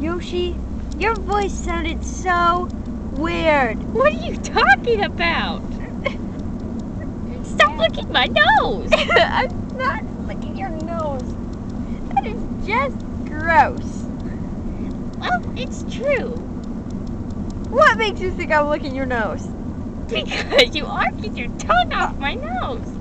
Yoshi, your voice sounded so weird. What are you talking about? Stop licking my nose! I'm not licking your nose. That is just gross. Well, it's true. What makes you think I'm licking your nose? Because you are getting your tongue off my nose.